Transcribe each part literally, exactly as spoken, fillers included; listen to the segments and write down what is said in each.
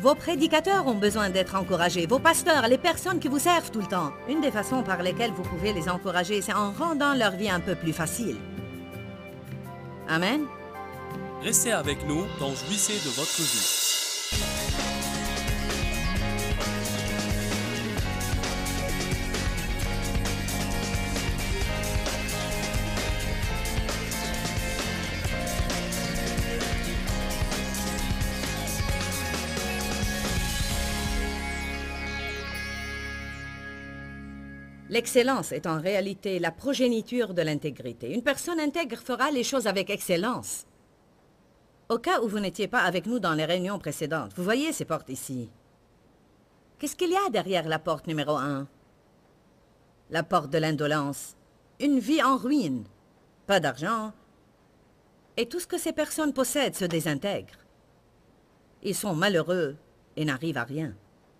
Vos prédicateurs ont besoin d'être encouragés, vos pasteurs, les personnes qui vous servent tout le temps. Une des façons par lesquelles vous pouvez les encourager, c'est en rendant leur vie un peu plus facile. Amen. Restez avec nous dans Jouissez de votre vie. L'excellence est en réalité la progéniture de l'intégrité. Une personne intègre fera les choses avec excellence. Au cas où vous n'étiez pas avec nous dans les réunions précédentes, vous voyez ces portes ici. Qu'est-ce qu'il y a derrière la porte numéro un? La porte de l'indolence. Une vie en ruine. Pas d'argent. Et tout ce que ces personnes possèdent se désintègre. Ils sont malheureux et n'arrivent à rien.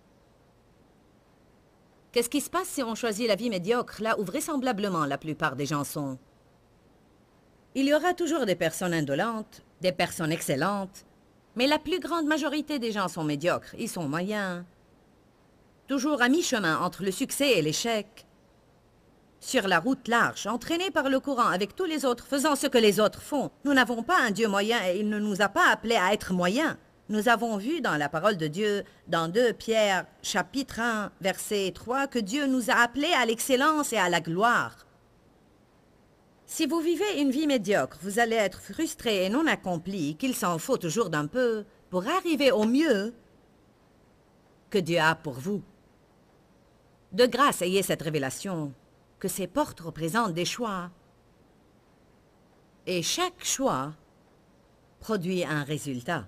Qu'est-ce qui se passe si on choisit la vie médiocre, là où vraisemblablement la plupart des gens sont? Il y aura toujours des personnes indolentes, des personnes excellentes, mais la plus grande majorité des gens sont médiocres, ils sont moyens. Toujours à mi-chemin entre le succès et l'échec. Sur la route large, entraînés par le courant avec tous les autres, faisant ce que les autres font. Nous n'avons pas un Dieu moyen et il ne nous a pas appelés à être moyens. Nous avons vu dans la parole de Dieu, dans deux Pierre, chapitre un, verset trois, que Dieu nous a appelés à l'excellence et à la gloire. Si vous vivez une vie médiocre, vous allez être frustré et non accompli, qu'il s'en faut toujours d'un peu, pour arriver au mieux que Dieu a pour vous. De grâce, ayez cette révélation, que ces portes représentent des choix. Et chaque choix produit un résultat.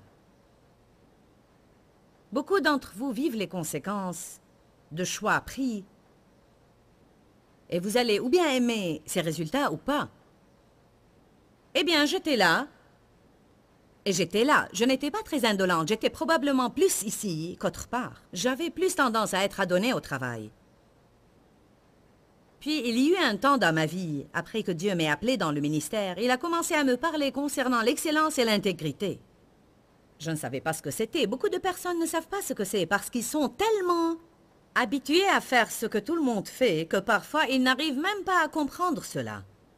Beaucoup d'entre vous vivent les conséquences de choix pris. Et vous allez ou bien aimer ces résultats ou pas. Eh bien, j'étais là. Et j'étais là. Je n'étais pas très indolente. J'étais probablement plus ici qu'autre part. J'avais plus tendance à être adonnée au travail. Puis, il y eut un temps dans ma vie, après que Dieu m'ait appelé dans le ministère, il a commencé à me parler concernant l'excellence et l'intégrité. Je ne savais pas ce que c'était. Beaucoup de personnes ne savent pas ce que c'est parce qu'ils sont tellement habitués à faire ce que tout le monde fait que parfois ils n'arrivent même pas à comprendre cela.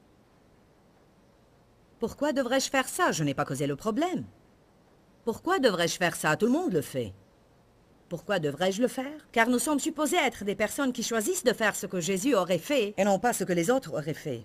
Pourquoi devrais-je faire ça? Je n'ai pas causé le problème. Pourquoi devrais-je faire ça? Tout le monde le fait. Pourquoi devrais-je le faire? Car nous sommes supposés être des personnes qui choisissent de faire ce que Jésus aurait fait et non pas ce que les autres auraient fait.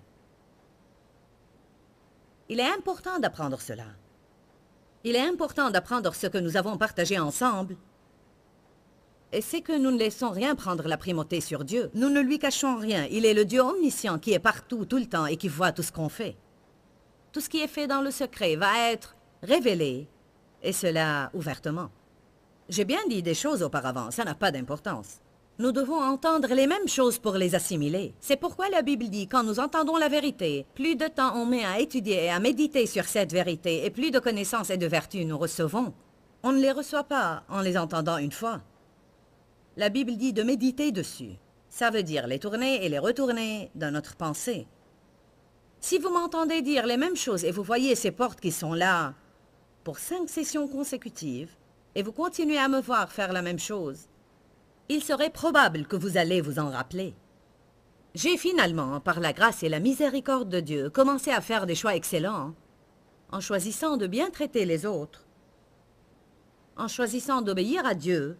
Il est important d'apprendre cela. Il est important d'apprendre ce que nous avons partagé ensemble. Et c'est que nous ne laissons rien prendre la primauté sur Dieu. Nous ne lui cachons rien. Il est le Dieu omniscient qui est partout, tout le temps, et qui voit tout ce qu'on fait. Tout ce qui est fait dans le secret va être révélé, et cela ouvertement. J'ai bien dit des choses auparavant, ça n'a pas d'importance. Nous devons entendre les mêmes choses pour les assimiler. C'est pourquoi la Bible dit, quand nous entendons la vérité, plus de temps on met à étudier et à méditer sur cette vérité, et plus de connaissances et de vertus nous recevons. On ne les reçoit pas en les entendant une fois. La Bible dit de méditer dessus. Ça veut dire les tourner et les retourner dans notre pensée. Si vous m'entendez dire les mêmes choses et vous voyez ces portes qui sont là pour cinq sessions consécutives, et vous continuez à me voir faire la même chose, il serait probable que vous allez vous en rappeler. J'ai finalement, par la grâce et la miséricorde de Dieu, commencé à faire des choix excellents, en choisissant de bien traiter les autres, en choisissant d'obéir à Dieu,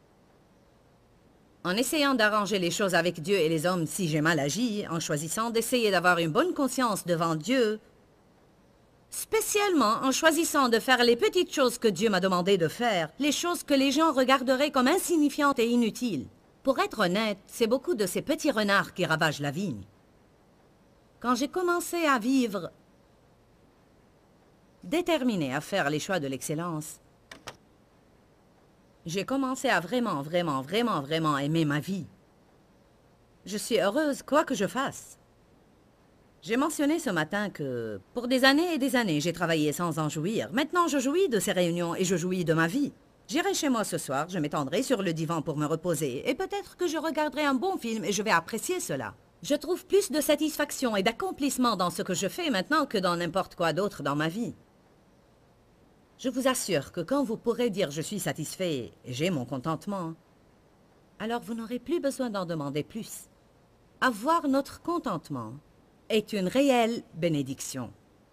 en essayant d'arranger les choses avec Dieu et les hommes si j'ai mal agi, en choisissant d'essayer d'avoir une bonne conscience devant Dieu, spécialement en choisissant de faire les petites choses que Dieu m'a demandé de faire, les choses que les gens regarderaient comme insignifiantes et inutiles. Pour être honnête, c'est beaucoup de ces petits renards qui ravagent la vigne. Quand j'ai commencé à vivre déterminé à faire les choix de l'excellence, j'ai commencé à vraiment, vraiment, vraiment, vraiment aimer ma vie. Je suis heureuse quoi que je fasse. J'ai mentionné ce matin que, pour des années et des années, j'ai travaillé sans en jouir. Maintenant, je jouis de ces réunions et je jouis de ma vie. J'irai chez moi ce soir, je m'étendrai sur le divan pour me reposer, et peut-être que je regarderai un bon film et je vais apprécier cela. Je trouve plus de satisfaction et d'accomplissement dans ce que je fais maintenant que dans n'importe quoi d'autre dans ma vie. Je vous assure que quand vous pourrez dire « je suis satisfait et j'ai mon contentement », alors vous n'aurez plus besoin d'en demander plus. Avoir notre contentement est une réelle bénédiction.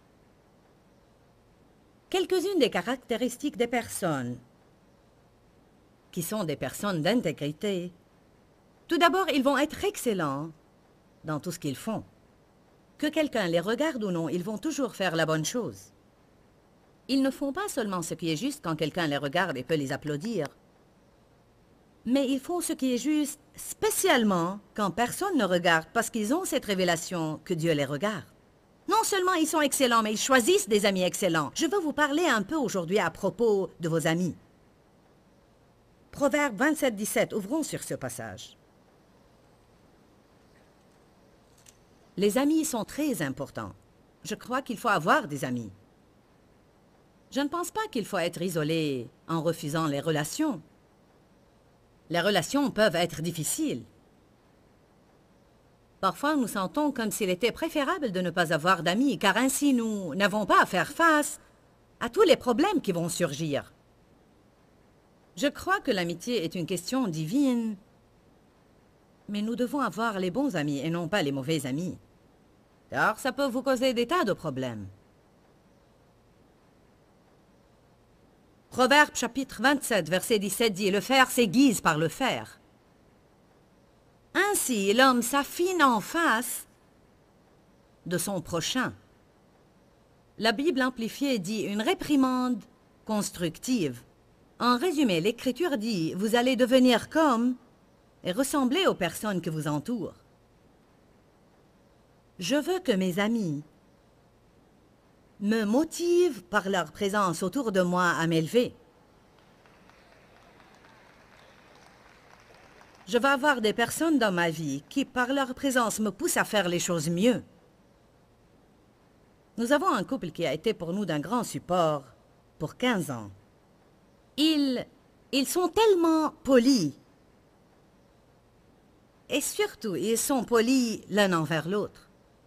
Quelques-unes des caractéristiques des personnes qui sont des personnes d'intégrité. Tout d'abord, ils vont être excellents dans tout ce qu'ils font. Que quelqu'un les regarde ou non, ils vont toujours faire la bonne chose. Ils ne font pas seulement ce qui est juste quand quelqu'un les regarde et peut les applaudir, mais ils font ce qui est juste spécialement quand personne ne regarde parce qu'ils ont cette révélation que Dieu les regarde. Non seulement ils sont excellents, mais ils choisissent des amis excellents. Je veux vous parler un peu aujourd'hui à propos de vos amis. Proverbe vingt-sept, dix-sept, ouvrons sur ce passage. Les amis sont très importants. Je crois qu'il faut avoir des amis. Je ne pense pas qu'il faut être isolé en refusant les relations. Les relations peuvent être difficiles. Parfois, nous sentons comme s'il était préférable de ne pas avoir d'amis, car ainsi nous n'avons pas à faire face à tous les problèmes qui vont surgir. Je crois que l'amitié est une question divine, mais nous devons avoir les bons amis et non pas les mauvais amis, car ça peut vous causer des tas de problèmes. Proverbe chapitre vingt-sept, verset dix-sept dit « Le fer s'aiguise par le fer ». Ainsi, l'homme s'affine en face de son prochain. La Bible amplifiée dit une réprimande constructive. En résumé, l'Écriture dit « Vous allez devenir comme et ressembler aux personnes que vous entourent ». Je veux que mes amis me motivent par leur présence autour de moi à m'élever. Je vais avoir des personnes dans ma vie qui, par leur présence, me poussent à faire les choses mieux. Nous avons un couple qui a été pour nous d'un grand support pour quinze ans. Ils, ils sont tellement polis. Et surtout, ils sont polis l'un envers l'autre.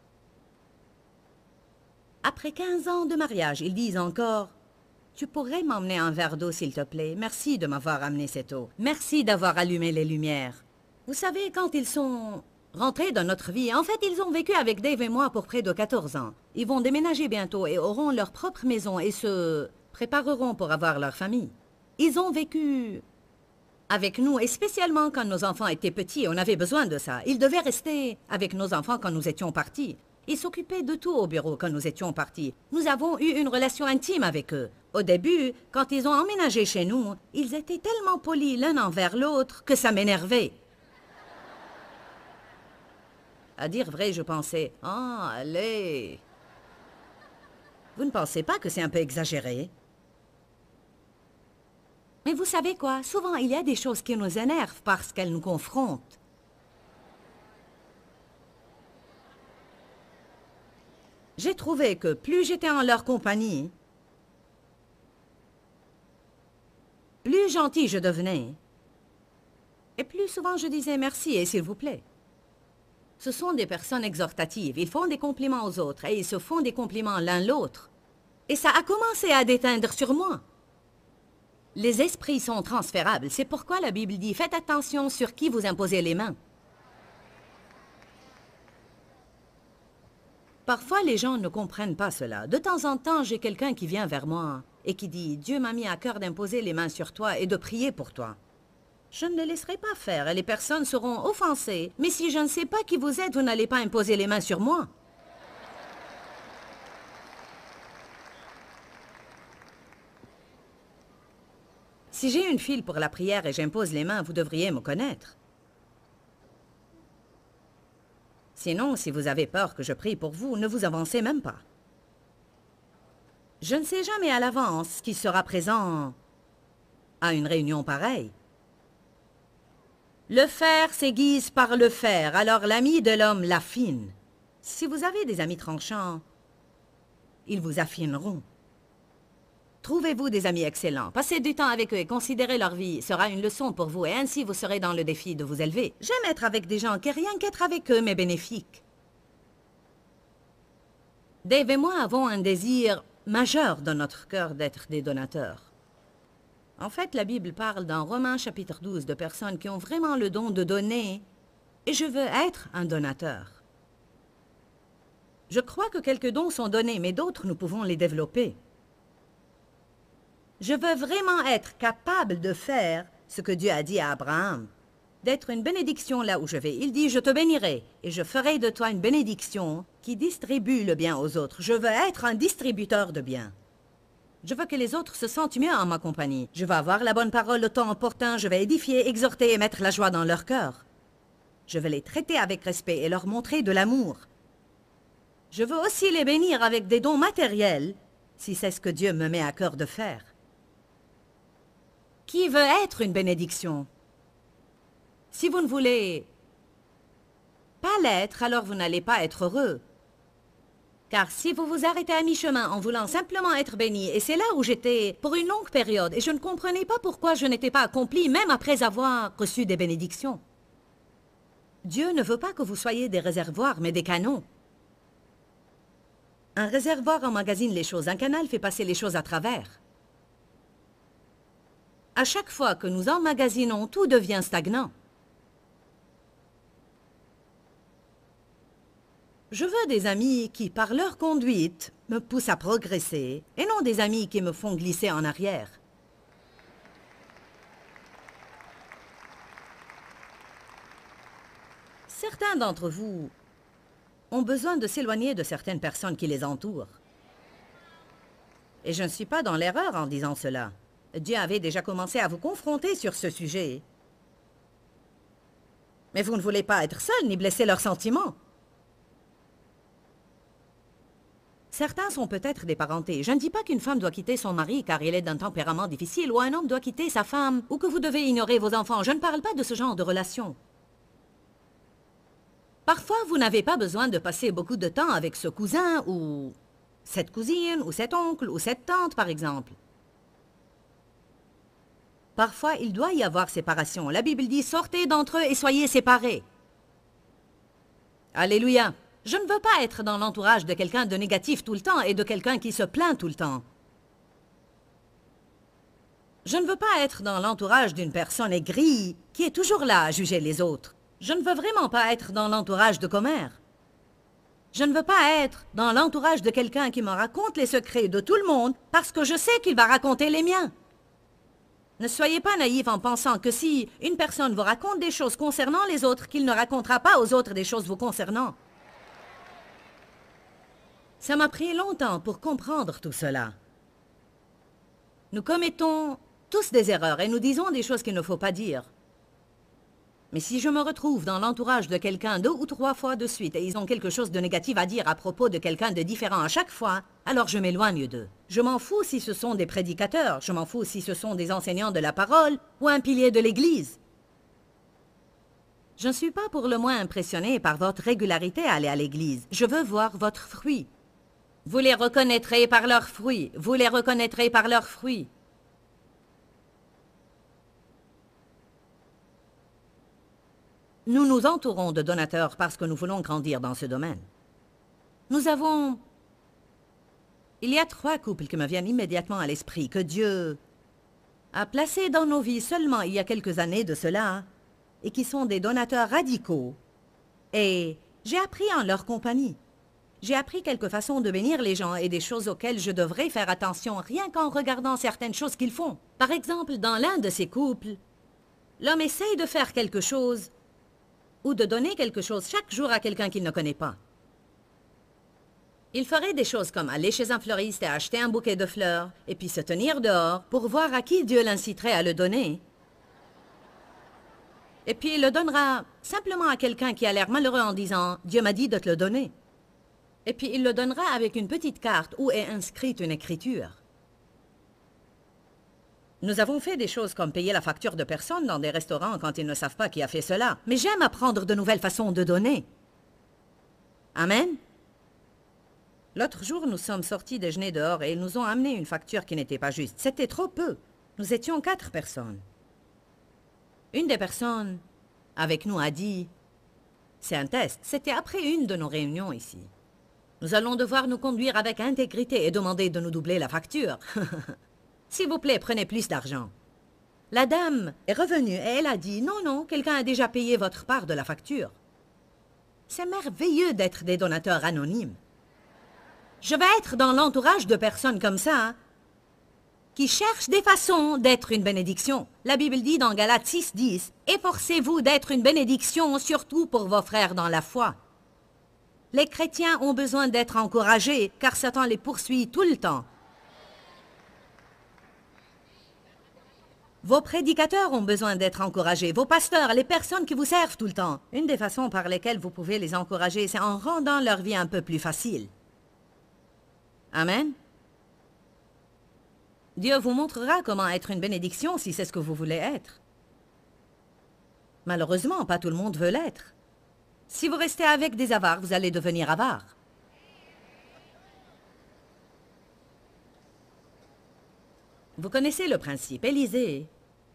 Après quinze ans de mariage, ils disent encore « Tu pourrais m'emmener un verre d'eau, s'il te plaît. Merci de m'avoir amené cette eau. Merci d'avoir allumé les lumières. » Vous savez, quand ils sont rentrés dans notre vie, en fait, ils ont vécu avec Dave et moi pour près de quatorze ans. Ils vont déménager bientôt et auront leur propre maison et se prépareront pour avoir leur famille. Ils ont vécu avec nous, et spécialement quand nos enfants étaient petits, on avait besoin de ça. Ils devaient rester avec nos enfants quand nous étions partis. Ils s'occupaient de tout au bureau quand nous étions partis. Nous avons eu une relation intime avec eux. Au début, quand ils ont emménagé chez nous, ils étaient tellement polis l'un envers l'autre que ça m'énervait. À dire vrai, je pensais, « Ah, allez !» Vous ne pensez pas que c'est un peu exagéré? Mais vous savez quoi? Souvent, il y a des choses qui nous énervent parce qu'elles nous confrontent. J'ai trouvé que plus j'étais en leur compagnie, plus gentil je devenais, et plus souvent je disais merci et s'il vous plaît. Ce sont des personnes exhortatives, ils font des compliments aux autres et ils se font des compliments l'un l'autre. Et ça a commencé à déteindre sur moi. Les esprits sont transférables, c'est pourquoi la Bible dit « Faites attention sur qui vous imposez les mains ». Parfois, les gens ne comprennent pas cela. De temps en temps, j'ai quelqu'un qui vient vers moi et qui dit « Dieu m'a mis à cœur d'imposer les mains sur toi et de prier pour toi. » Je ne le laisserai pas faire et les personnes seront offensées. Mais si je ne sais pas qui vous êtes, vous n'allez pas imposer les mains sur moi. Si j'ai une file pour la prière et j'impose les mains, vous devriez me connaître. Sinon, si vous avez peur que je prie pour vous, ne vous avancez même pas. Je ne sais jamais à l'avance qui sera présent à une réunion pareille. Le fer s'aiguise par le fer, alors l'ami de l'homme l'affine. Si vous avez des amis tranchants, ils vous affineront. Trouvez-vous des amis excellents. Passez du temps avec eux et considérez leur vie sera une leçon pour vous et ainsi vous serez dans le défi de vous élever. J'aime être avec des gens qui rien qu'être avec eux m'est bénéfique. Dave et moi avons un désir majeur dans notre cœur d'être des donateurs. En fait, la Bible parle dans Romains chapitre douze de personnes qui ont vraiment le don de donner, et je veux être un donateur. Je crois que quelques dons sont donnés, mais d'autres, nous pouvons les développer. Je veux vraiment être capable de faire ce que Dieu a dit à Abraham, d'être une bénédiction là où je vais. Il dit, je te bénirai, et je ferai de toi une bénédiction qui distribue le bien aux autres. Je veux être un distributeur de bien. Je veux que les autres se sentent mieux en ma compagnie. Je veux avoir la bonne parole au temps opportun. Je vais édifier, exhorter et mettre la joie dans leur cœur. Je veux les traiter avec respect et leur montrer de l'amour. Je veux aussi les bénir avec des dons matériels, si c'est ce que Dieu me met à cœur de faire. Qui veut être une bénédiction? Si vous ne voulez pas l'être, alors vous n'allez pas être heureux. Car si vous vous arrêtez à mi-chemin en voulant simplement être béni, et c'est là où j'étais pour une longue période, et je ne comprenais pas pourquoi je n'étais pas accompli, même après avoir reçu des bénédictions. Dieu ne veut pas que vous soyez des réservoirs, mais des canons. Un réservoir emmagasine les choses, un canal fait passer les choses à travers. À chaque fois que nous emmagasinons, tout devient stagnant. Je veux des amis qui, par leur conduite, me poussent à progresser, et non des amis qui me font glisser en arrière. Certains d'entre vous ont besoin de s'éloigner de certaines personnes qui les entourent. Et je ne suis pas dans l'erreur en disant cela. Dieu avait déjà commencé à vous confronter sur ce sujet. Mais vous ne voulez pas être seul ni blesser leurs sentiments. Certains sont peut-être des parentés. Je ne dis pas qu'une femme doit quitter son mari car il est d'un tempérament difficile ou un homme doit quitter sa femme ou que vous devez ignorer vos enfants. Je ne parle pas de ce genre de relation. Parfois, vous n'avez pas besoin de passer beaucoup de temps avec ce cousin ou cette cousine ou cet oncle ou cette tante, par exemple. Parfois, il doit y avoir séparation. La Bible dit « Sortez d'entre eux et soyez séparés ». Alléluia. Je ne veux pas être dans l'entourage de quelqu'un de négatif tout le temps et de quelqu'un qui se plaint tout le temps. Je ne veux pas être dans l'entourage d'une personne aigrie qui est toujours là à juger les autres. Je ne veux vraiment pas être dans l'entourage de commères. Je ne veux pas être dans l'entourage de quelqu'un qui me raconte les secrets de tout le monde parce que je sais qu'il va raconter les miens. Ne soyez pas naïfs en pensant que si une personne vous raconte des choses concernant les autres, qu'il ne racontera pas aux autres des choses vous concernant. Ça m'a pris longtemps pour comprendre tout cela. Nous commettons tous des erreurs et nous disons des choses qu'il ne faut pas dire. Mais si je me retrouve dans l'entourage de quelqu'un deux ou trois fois de suite et ils ont quelque chose de négatif à dire à propos de quelqu'un de différent à chaque fois, alors je m'éloigne d'eux. Je m'en fous si ce sont des prédicateurs, je m'en fous si ce sont des enseignants de la parole ou un pilier de l'Église. Je ne suis pas pour le moins impressionné par votre régularité à aller à l'Église. Je veux voir votre fruit. Vous les reconnaîtrez par leurs fruits. Vous les reconnaîtrez par leurs fruits. Nous nous entourons de donateurs parce que nous voulons grandir dans ce domaine. Nous avons... Il y a trois couples qui me viennent immédiatement à l'esprit que Dieu a placés dans nos vies seulement il y a quelques années de cela et qui sont des donateurs radicaux. Et j'ai appris en leur compagnie. J'ai appris quelques façons de bénir les gens et des choses auxquelles je devrais faire attention rien qu'en regardant certaines choses qu'ils font. Par exemple, dans l'un de ces couples, l'homme essaye de faire quelque chose ou de donner quelque chose chaque jour à quelqu'un qu'il ne connaît pas. Il ferait des choses comme aller chez un fleuriste et acheter un bouquet de fleurs, et puis se tenir dehors pour voir à qui Dieu l'inciterait à le donner. Et puis il le donnera simplement à quelqu'un qui a l'air malheureux en disant « Dieu m'a dit de te le donner ». Et puis il le donnera avec une petite carte où est inscrite une écriture. Nous avons fait des choses comme payer la facture de personnes dans des restaurants quand ils ne savent pas qui a fait cela. Mais j'aime apprendre de nouvelles façons de donner. Amen. L'autre jour, nous sommes sortis déjeuner dehors et ils nous ont amené une facture qui n'était pas juste. C'était trop peu. Nous étions quatre personnes. Une des personnes avec nous a dit « C'est un test. » C'était après une de nos réunions ici. Nous allons devoir nous conduire avec intégrité et demander de nous doubler la facture. S'il vous plaît, prenez plus d'argent. La dame est revenue et elle a dit « Non, non, quelqu'un a déjà payé votre part de la facture. » C'est merveilleux d'être des donateurs anonymes. Je vais être dans l'entourage de personnes comme ça, hein, qui cherchent des façons d'être une bénédiction. La Bible dit dans Galates six, dix, « Efforcez-vous d'être une bénédiction, surtout pour vos frères dans la foi. » Les chrétiens ont besoin d'être encouragés, car Satan les poursuit tout le temps. Vos prédicateurs ont besoin d'être encouragés, vos pasteurs, les personnes qui vous servent tout le temps. Une des façons par lesquelles vous pouvez les encourager, c'est en rendant leur vie un peu plus facile. Amen. Dieu vous montrera comment être une bénédiction si c'est ce que vous voulez être. Malheureusement, pas tout le monde veut l'être. Si vous restez avec des avares, vous allez devenir avare. Vous connaissez le principe. Élisée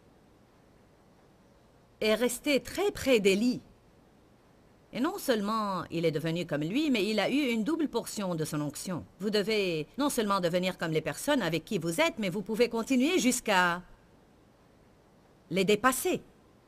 est resté très près d'Élie. Et non seulement il est devenu comme lui, mais il a eu une double portion de son onction. Vous devez non seulement devenir comme les personnes avec qui vous êtes, mais vous pouvez continuer jusqu'à les dépasser.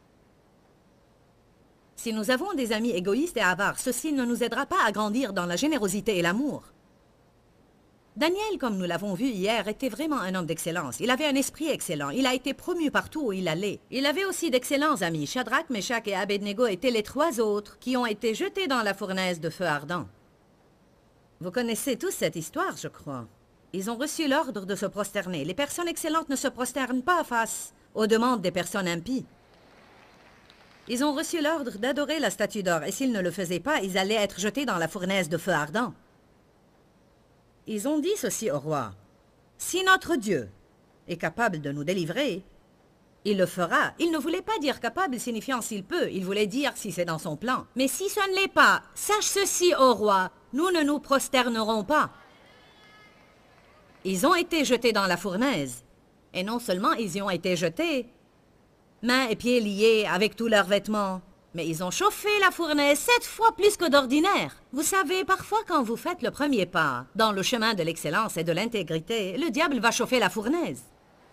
Si nous avons des amis égoïstes et avares, ceci ne nous aidera pas à grandir dans la générosité et l'amour. Daniel, comme nous l'avons vu hier, était vraiment un homme d'excellence. Il avait un esprit excellent. Il a été promu partout où il allait. Il avait aussi d'excellents amis. Shadrach, Meshach et Abednego étaient les trois autres qui ont été jetés dans la fournaise de feu ardent. Vous connaissez tous cette histoire, je crois. Ils ont reçu l'ordre de se prosterner. Les personnes excellentes ne se prosternent pas face aux demandes des personnes impies. Ils ont reçu l'ordre d'adorer la statue d'or, et s'ils ne le faisaient pas, ils allaient être jetés dans la fournaise de feu ardent. Ils ont dit ceci au roi. « Si notre Dieu est capable de nous délivrer, il le fera. » Il ne voulait pas dire capable signifiant s'il peut, il voulait dire si c'est dans son plan. « Mais si ce ne l'est pas, sache ceci, ô roi, nous ne nous prosternerons pas. » Ils ont été jetés dans la fournaise. Et non seulement ils y ont été jetés, mains et pieds liés avec tous leurs vêtements, mais ils ont chauffé la fournaise sept fois plus que d'ordinaire. Vous savez, parfois quand vous faites le premier pas dans le chemin de l'excellence et de l'intégrité, le diable va chauffer la fournaise.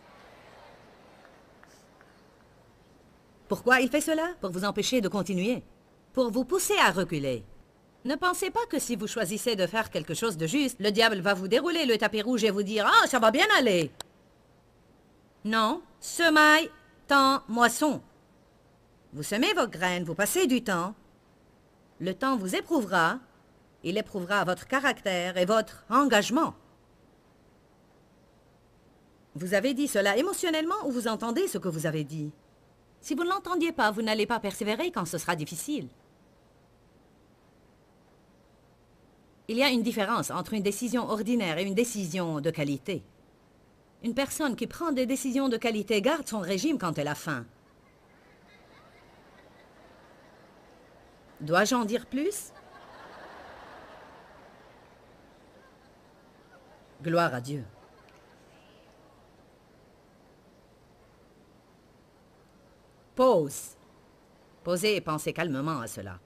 Pourquoi il fait cela? Pour vous empêcher de continuer, pour vous pousser à reculer. Ne pensez pas que si vous choisissez de faire quelque chose de juste, le diable va vous dérouler le tapis rouge et vous dire « Ah, ça va bien aller !» Non, semaille, temps, moisson. Vous semez vos graines, vous passez du temps. Le temps vous éprouvera. Il éprouvera votre caractère et votre engagement. Vous avez dit cela émotionnellement ou vous entendez ce que vous avez dit? Si vous ne l'entendiez pas, vous n'allez pas persévérer quand ce sera difficile. Il y a une différence entre une décision ordinaire et une décision de qualité. Une personne qui prend des décisions de qualité garde son régime quand elle a faim. Dois-je en dire plus? Gloire à Dieu. Pause. Posez et pensez calmement à cela.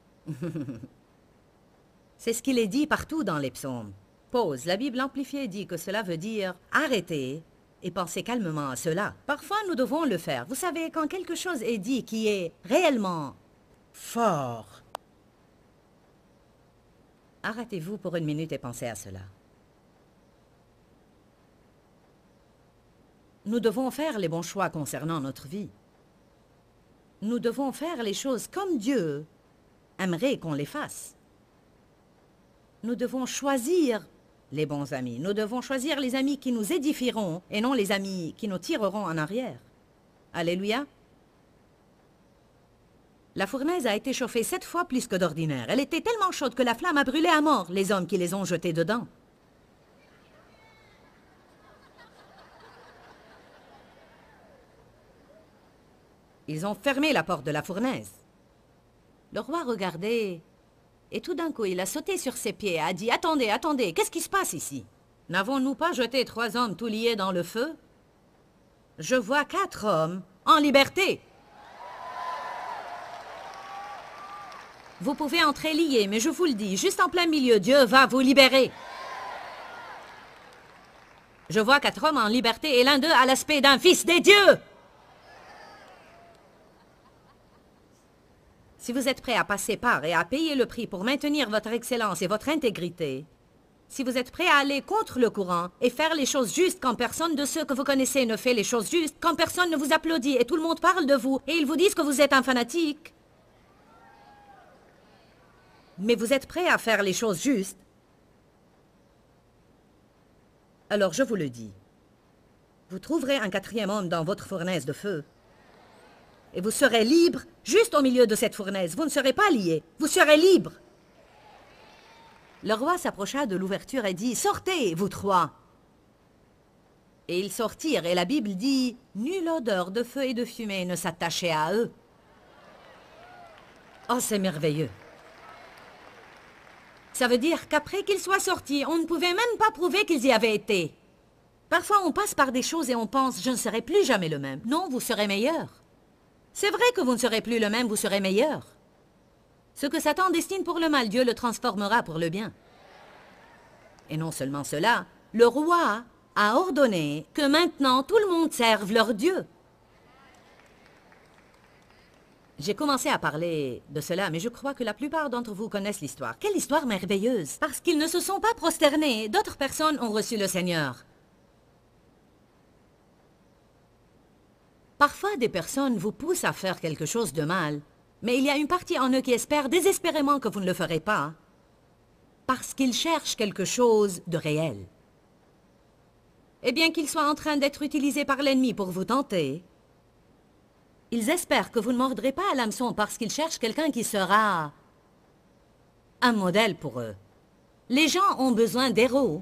C'est ce qu'il est dit partout dans les psaumes. Pause. La Bible amplifiée dit que cela veut dire arrêter et pensez calmement à cela. Parfois, nous devons le faire. Vous savez, quand quelque chose est dit qui est réellement fort, arrêtez-vous pour une minute et pensez à cela. Nous devons faire les bons choix concernant notre vie. Nous devons faire les choses comme Dieu aimerait qu'on les fasse. Nous devons choisir les bons amis. Nous devons choisir les amis qui nous édifieront et non les amis qui nous tireront en arrière. Alléluia. La fournaise a été chauffée sept fois plus que d'ordinaire. Elle était tellement chaude que la flamme a brûlé à mort les hommes qui les ont jetés dedans. Ils ont fermé la porte de la fournaise. Le roi regardait, et tout d'un coup, il a sauté sur ses pieds et a dit « Attendez, attendez, qu'est-ce qui se passe ici? N'avons-nous pas jeté trois hommes tout liés dans le feu? Je vois quatre hommes en liberté. » Vous pouvez entrer lié, mais je vous le dis, juste en plein milieu, Dieu va vous libérer. Je vois quatre hommes en liberté et l'un d'eux a l'aspect d'un fils des dieux. Si vous êtes prêt à passer par et à payer le prix pour maintenir votre excellence et votre intégrité, si vous êtes prêt à aller contre le courant et faire les choses justes quand personne de ceux que vous connaissez ne fait les choses justes, quand personne ne vous applaudit et tout le monde parle de vous et ils vous disent que vous êtes un fanatique, mais vous êtes prêt à faire les choses justes, alors je vous le dis, vous trouverez un quatrième homme dans votre fournaise de feu. Et vous serez libre juste au milieu de cette fournaise. Vous ne serez pas liés, vous serez libre. Le roi s'approcha de l'ouverture et dit, « Sortez, vous trois !» Et ils sortirent, et la Bible dit, « Nulle odeur de feu et de fumée ne s'attachait à eux. » Oh, c'est merveilleux. Ça veut dire qu'après qu'ils soient sortis, on ne pouvait même pas prouver qu'ils y avaient été. Parfois, on passe par des choses et on pense, « Je ne serai plus jamais le même. » Non, vous serez meilleur. C'est vrai que vous ne serez plus le même, vous serez meilleur. Ce que Satan destine pour le mal, Dieu le transformera pour le bien. Et non seulement cela, le roi a ordonné que maintenant tout le monde serve leur Dieu. J'ai commencé à parler de cela, mais je crois que la plupart d'entre vous connaissent l'histoire. Quelle histoire merveilleuse! Parce qu'ils ne se sont pas prosternés, d'autres personnes ont reçu le Seigneur. Parfois, des personnes vous poussent à faire quelque chose de mal, mais il y a une partie en eux qui espère désespérément que vous ne le ferez pas, parce qu'ils cherchent quelque chose de réel. Et bien qu'ils soient en train d'être utilisés par l'ennemi pour vous tenter, ils espèrent que vous ne mordrez pas à l'hameçon parce qu'ils cherchent quelqu'un qui sera un modèle pour eux. Les gens ont besoin d'héros.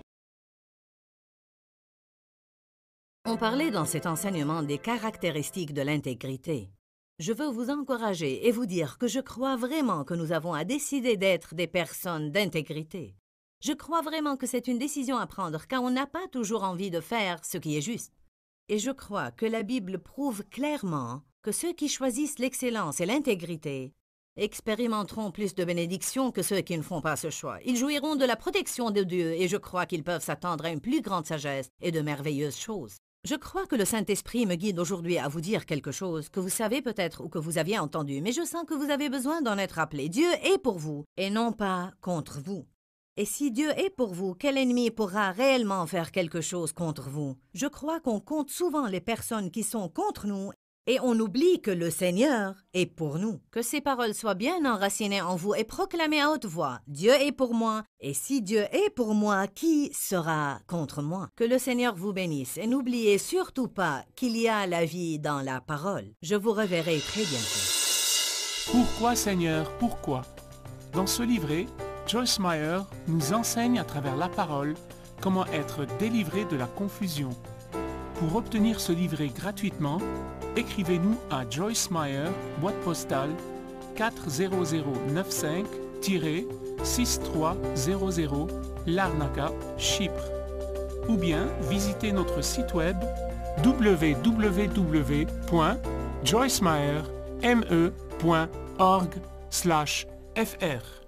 On parlait dans cet enseignement des caractéristiques de l'intégrité. Je veux vous encourager et vous dire que je crois vraiment que nous avons à décider d'être des personnes d'intégrité. Je crois vraiment que c'est une décision à prendre car on n'a pas toujours envie de faire ce qui est juste. Et je crois que la Bible prouve clairement que ceux qui choisissent l'excellence et l'intégrité expérimenteront plus de bénédictions que ceux qui ne font pas ce choix. Ils jouiront de la protection de Dieu et je crois qu'ils peuvent s'attendre à une plus grande sagesse et de merveilleuses choses. Je crois que le Saint-Esprit me guide aujourd'hui à vous dire quelque chose que vous savez peut-être ou que vous aviez entendu, mais je sens que vous avez besoin d'en être rappelé. Dieu est pour vous et non pas contre vous. Et si Dieu est pour vous, quel ennemi pourra réellement faire quelque chose contre vous? Je crois qu'on compte souvent les personnes qui sont contre nous et on oublie que le Seigneur est pour nous. Que ces paroles soient bien enracinées en vous et proclamées à haute voix. Dieu est pour moi, et si Dieu est pour moi, qui sera contre moi? Que le Seigneur vous bénisse et n'oubliez surtout pas qu'il y a la vie dans la parole. Je vous reverrai très bientôt. Pourquoi Seigneur, pourquoi? Dans ce livret, Joyce Meyer nous enseigne à travers la parole comment être délivré de la confusion. Pour obtenir ce livret gratuitement, écrivez-nous à Joyce Meyer, boîte postale quatre zéro zéro neuf cinq six trois zéro zéro, Larnaca, Chypre. Ou bien visitez notre site web w w w point joyce meyer point org slash f r.